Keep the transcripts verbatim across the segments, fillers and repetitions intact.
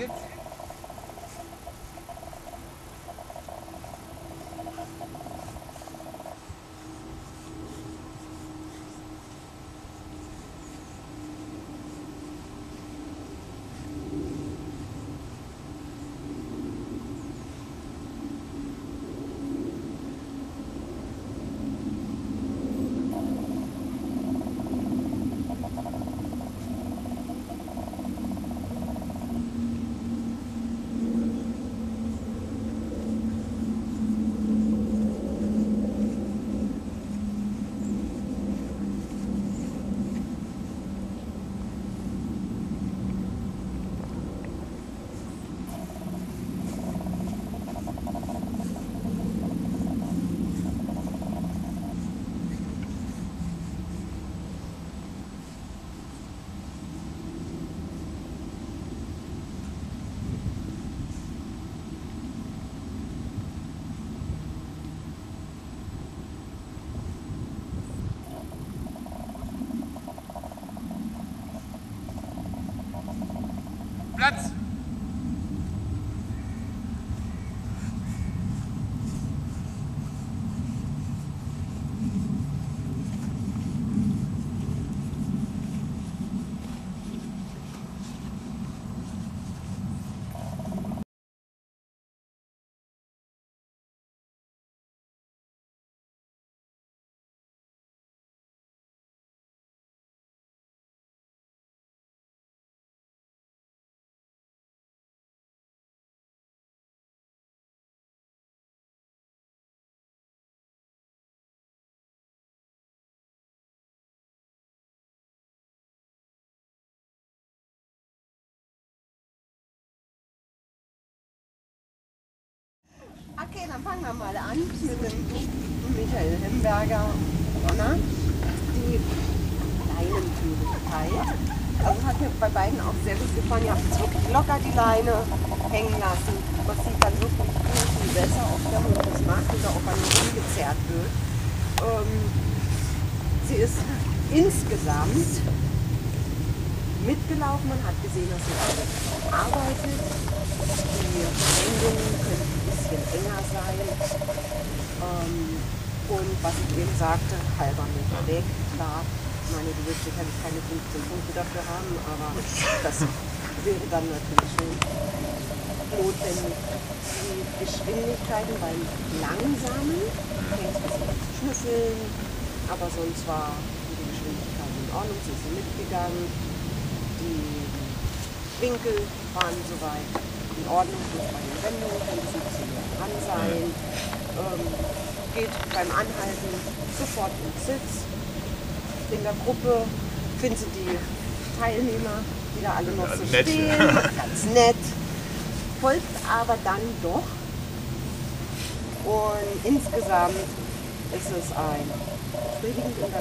Sitz. Platz! Okay, dann fangen wir mal an mit dem Michael Hemberger Donner. Die Leinenführigkeit. Also hat mir bei beiden auch sehr gut gefallen. Ihr habt es wirklich locker die Leine hängen lassen. Man sieht dann wirklich viel, viel besser, ob der Hund das macht oder ob er nur umgezerrt wird. Ähm, sie ist insgesamt mitgelaufen. Man hat gesehen, dass sie arbeitet. Die Wendungen können ein bisschen enger sein. Ähm, und was ich eben sagte, halber Meter weg, klar. Ich meine, du wirst sicherlich keine fünfzehn Punkte dafür haben, aber das wäre dann natürlich schon notwendig. Die Geschwindigkeiten beim Langsamen, fängt es an zu schnüffeln, aber sonst war die Geschwindigkeit in Ordnung, sie ist mitgegangen. Die Winkel waren soweit in Ordnung, durch bei den Wendungen könnte es ein bisschen mehr dran sein. Ähm, geht beim Anhalten sofort ins Sitz. In der Gruppe finden Sie die Teilnehmer, die da alle noch so nett. stehen, ganz nett. Folgt aber dann doch. Und insgesamt ist es ein befriedigend in der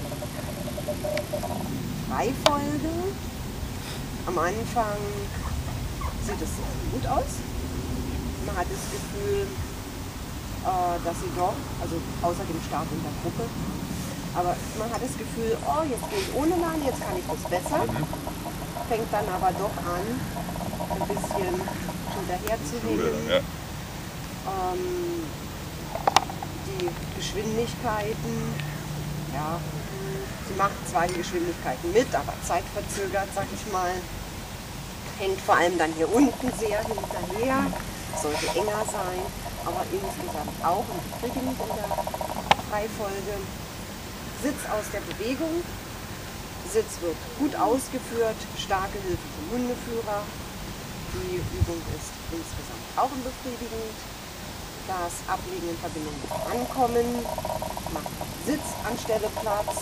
Reihenfolge. Am Anfang sieht es sehr gut aus. Man hat das Gefühl, äh, dass sie doch, also außer dem Start in der Gruppe, aber man hat das Gefühl, oh, jetzt gehe ich ohne Leine, jetzt kann ich das besser. Fängt dann aber doch an, ein bisschen hinterher zu hängen. Ja. Ähm, die Geschwindigkeiten, ja, sie macht zwar die Geschwindigkeiten mit, aber zeitverzögert, sag ich mal. Hängt vor allem dann hier unten sehr hinterher, sollte enger sein, aber insgesamt auch ein befriedigend in der Reihenfolge. Sitz aus der Bewegung, Sitz wird gut ausgeführt, starke Hilfe vom Hundeführer. Die Übung ist insgesamt auch befriedigend. Das Ablegen in Verbindung mit Ankommen macht Sitz anstelle Platz.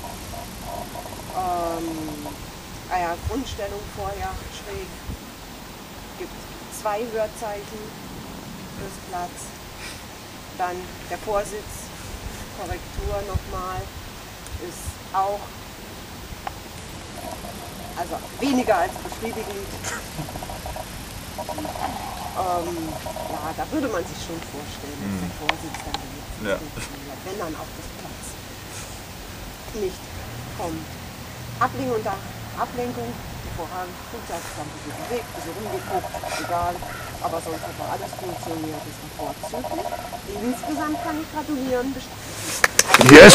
Ähm, ah ja, Grundstellung vorher schräg. Gibt zwei Hörzeichen fürs Platz. Dann der Vorsitz, Korrektur nochmal, ist auch also weniger als befriedigend. Ähm, ja, da würde man sich schon vorstellen, dass der Vorsitz dann jetzt Ja. funktioniert, wenn dann auch das Platz nicht kommt. Ablenkung unter Ablenkung hervorragend. Gut, das haben ein bisschen bewegt, ein bisschen rumgeguckt, egal. Aber sonst hat alles funktioniert, das war vorzüglich. Insgesamt kann ich gratulieren. Yes!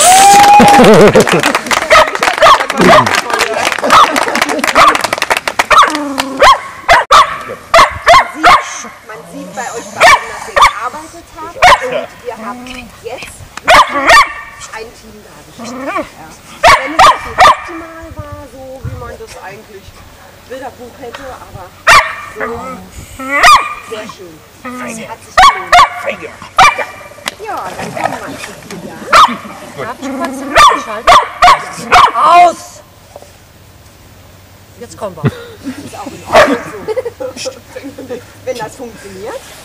Man sieht bei euch beiden, dass ihr gearbeitet habt und ihr habt jetzt ein Team dargestellt. Ja. Wenn es nicht optimal war, so wie man das eigentlich Bilderbuch hätte, aber so sehr schön. Das hat sich gelohnt. Ja, dann kommen wir zu dir. Darf ich kurz den Licht schalten? Aus! Jetzt kommen wir. Ist auch in Ordnung so. Wenn das funktioniert.